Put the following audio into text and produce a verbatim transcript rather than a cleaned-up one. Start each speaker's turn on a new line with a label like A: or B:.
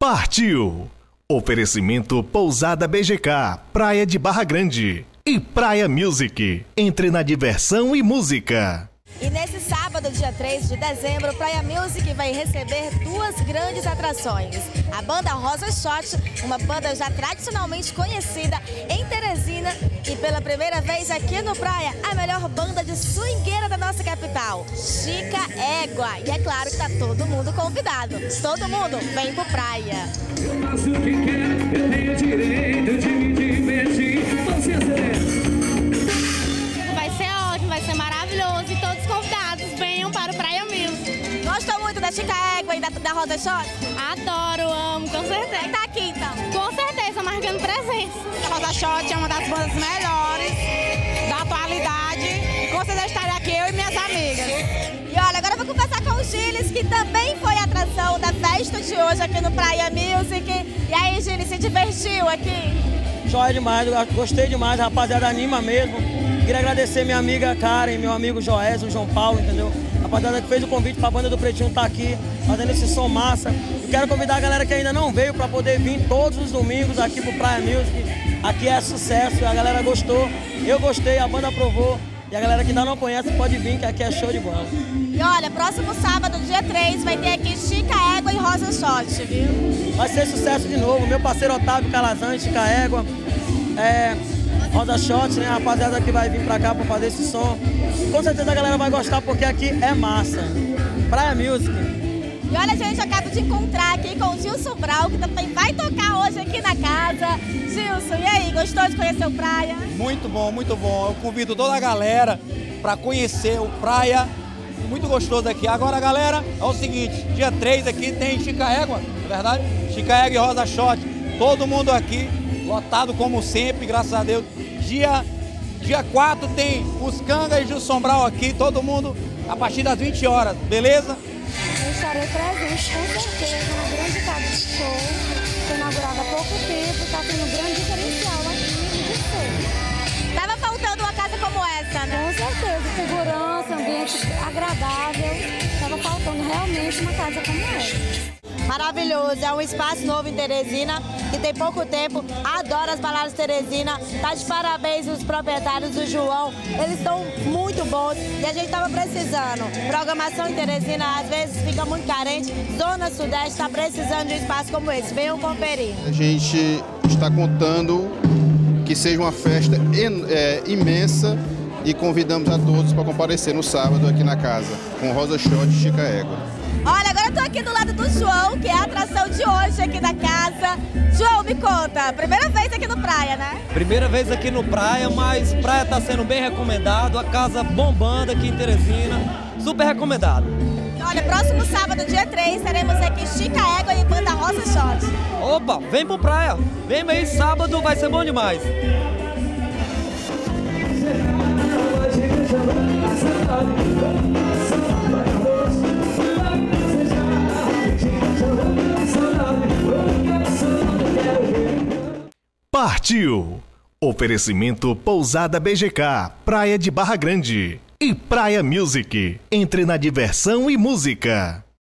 A: Partiu! Oferecimento Pousada B G K, Praia de Barra Grande e Praia Music. Entre na diversão e música.
B: E nesse sábado, dia três de dezembro, Praia Music vai receber duas grandes atrações. A banda Rosa Shot, uma banda já tradicionalmente conhecida em Teresina, e pela primeira vez aqui no Praia, a melhor banda de swingueira da nossa capital, Chica Égua. E é claro que tá todo mundo convidado. Todo mundo vem pro Praia.
C: Eu faço o que quero, eu tenho direito de me divertir.
D: Vai ser ótimo, vai ser maravilhoso e todos os convidados venham para o Praia Music.
B: Gostou muito da Chica Égua e da, da Rosa Shot?
D: Adoro, amo, com certeza.
B: Vai estar aqui então?
D: Com certeza, marcando presença.
E: A Rosa Shot é uma das bandas melhores da atualidade e com certeza estarei aqui eu e minhas amigas.
B: E olha, agora eu vou conversar com o Gilles, que também foi atração da festa de hoje aqui no Praia Music. E aí, Gilles, se divertiu aqui?
F: Joia demais, gostei demais, rapaziada, anima mesmo. Queria agradecer minha amiga Karen, meu amigo Joés, o João Paulo, entendeu? Rapaziada que fez o convite para a banda do Pretinho estar aqui, fazendo esse som massa. Eu quero convidar a galera que ainda não veio para poder vir todos os domingos aqui pro Praia Music. Aqui é sucesso, a galera gostou, eu gostei, a banda aprovou. E a galera que ainda não conhece pode vir, que aqui é show de bola.
B: E olha, próximo sábado, dia três, vai ter aqui Chica Égua e Rosa Shot, viu?
F: Vai ser sucesso de novo. Meu parceiro Otávio Calazans, Chica Égua, é, Rosa Shot, né? A rapaziada que vai vir pra cá pra fazer esse som. Com certeza a galera vai gostar porque aqui é massa. Praia Music.
B: E olha, gente, eu acabo de encontrar aqui com o Gilson Brau, que também vai tocar hoje aqui na casa. Gilson, e aí, gostou de conhecer o Praia?
G: Muito bom, muito bom. Eu convido toda a galera para conhecer o Praia. Muito gostoso aqui. Agora, galera, é o seguinte, dia três aqui tem Chica Égua, não é verdade? Chica Égua e Rosa Shot. Todo mundo aqui, lotado como sempre, graças a Deus. Dia, dia quatro tem os Canga e Gilson Brau aqui, todo mundo a partir das vinte horas, beleza?
H: Eu estarei presente, com certeza, na grande casa de show. Foi inaugurada há pouco tempo, está tendo um grande diferencial aqui de show.
B: Tava faltando uma casa como essa, né?
H: Com certeza, segurança, ambiente agradável. Estava faltando realmente uma casa como essa.
B: Maravilhoso, é um espaço novo em Teresina, que tem pouco tempo, adora as baladas de Teresina, tá de parabéns os proprietários do João, eles estão muito bons e a gente tava precisando. Programação em Teresina às vezes fica muito carente, Zona Sudeste está precisando de um espaço como esse, venham conferir.
I: A gente está contando que seja uma festa é, imensa e convidamos a todos para comparecer no sábado aqui na casa, com Rosa Shot e Chica Égua.
B: Olha, agora eu tô aqui do lado do João, que é a atração de hoje aqui da casa. João, me conta, primeira vez aqui no Praia, né?
J: Primeira vez aqui no Praia, mas Praia tá sendo bem recomendado, a casa bombando aqui em Teresina, super recomendado.
B: Olha, próximo sábado, dia três, teremos aqui Chica Égua e banda Rosa Shot.
J: Opa, vem pro Praia, vem aí, sábado vai ser bom demais.
A: Partiu! Oferecimento Pousada B G K, Praia de Barra Grande e Praia Music. Entre na diversão e música.